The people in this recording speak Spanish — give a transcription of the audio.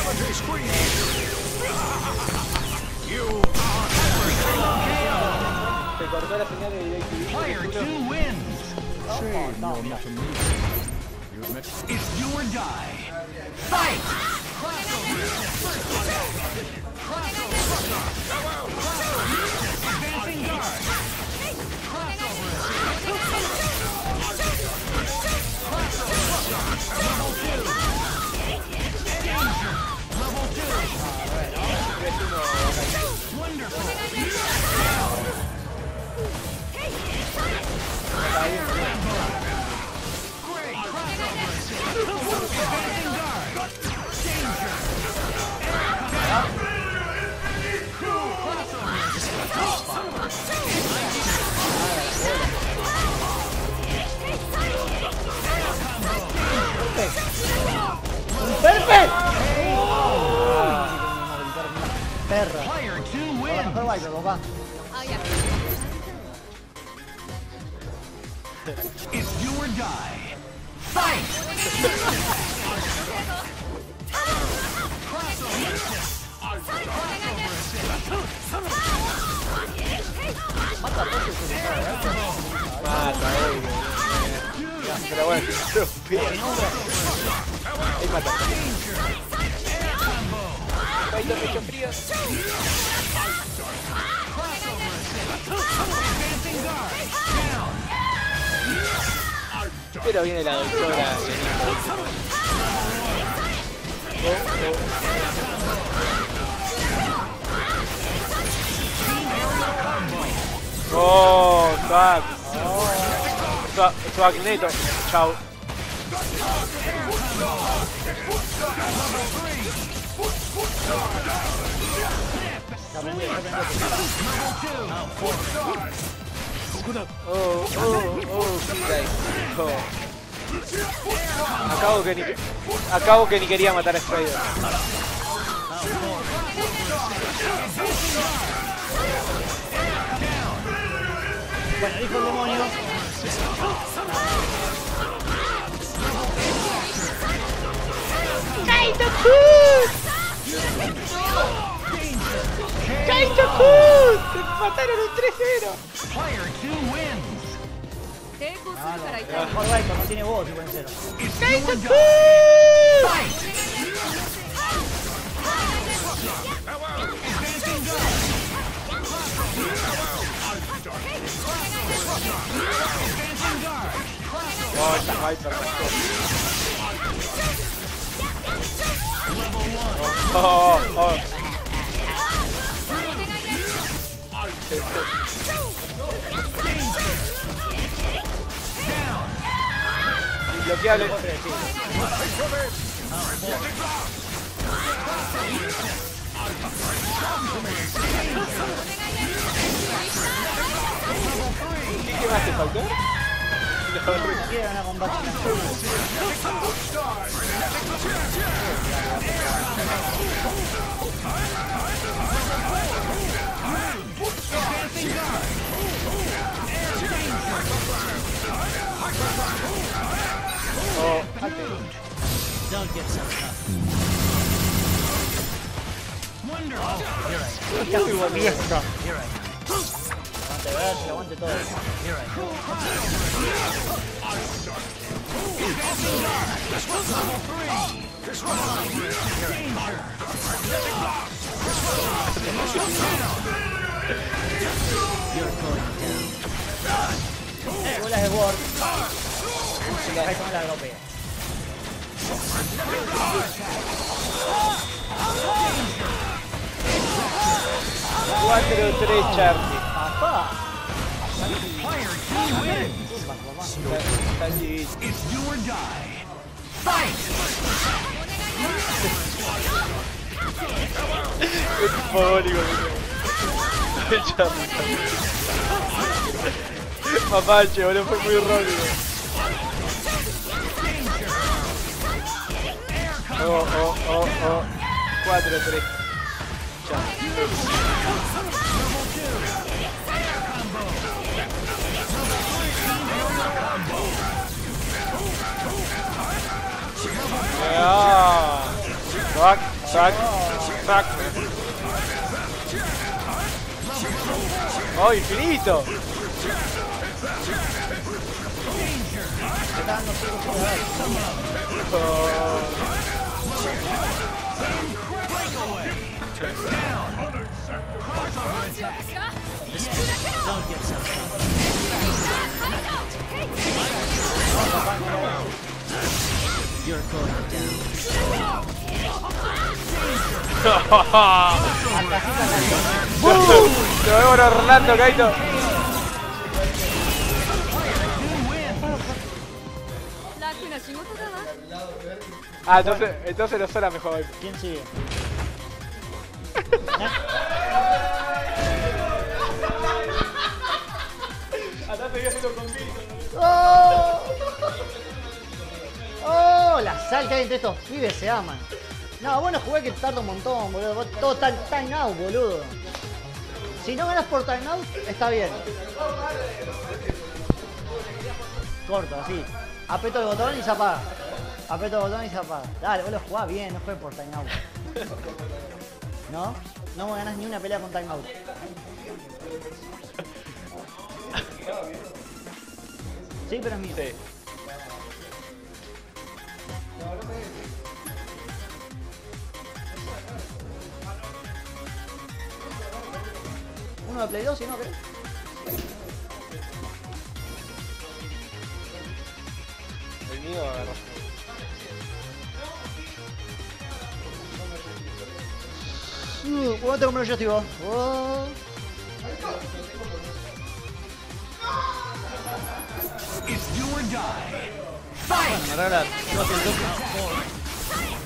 Se cortó la señal de DirecTV. Player 2 wins. It's do or die. Fight! Advancing guard. Level 2. Danger. Level 2. Wonderful. ¡Perfecto! Perra. Player 2 Ahora wins. mejor bailo, papá. It's do or die. Fight! Mata, pero bueno, se lo pide. Ahí mata. Ahí está pecho frío. Advancing guard. Down. Pero viene la doctora. Oh, fuck. Su Magneto. Chao. Acabo que ni quería matar a Strider. Bueno, dijo el demonio. ¡Kaito-kun! ¡Kaito-kun! ¡Te mataron un 3-0! Player 2 wins. Mejor bailo, no tiene voz, 5-0. It's do or die. Fight! Advancing guard. Advancing guard. Oh, esta Viper. Level 1. Oh. Down. Bloqueale. ¿Qué más te faltó? Quiero una combate. Advancing guard. Oh, Don't get so tough. Wonderful. Esta fue vieja. Aguante, ver, aguante todo. Bolas de Ward. Ahí son la europea. 4-3 Charlie. Papá. Player 2 wins. Está chiquito. It's do or die. Fight! Es fogónico. Charlie. Mapache, boludo, fue muy rápido. Oh. 4-3. Fuck. Sac. Sac. ¡Oh, infinito! Está dando 5 segundos. Te vemos Orlando, Kaito. Ah, entonces no suena mejor. ¿Quién sigue? Acá te voy haciendo convito. ¡Oh! ¡Oh! La sal que hay entre estos pibes se aman. No, bueno, jugué que tarda un montón, boludo. Vos todo time out, boludo. Si no ganas por time out, está bien. Corto, así. Aprieto el botón y se apaga. Aprieto el botón y se apaga. Dale, vos lo jugás bien, no juegues por time out. ¿No? No me ganás ni una pelea con time out. Sí, pero es mío. Sí. Uno de Play 2 y no, ¿qué? El mío agarró. ¿Cuánto compré yo, Steve? Oh. It's do or die. Me regala 2 el toque.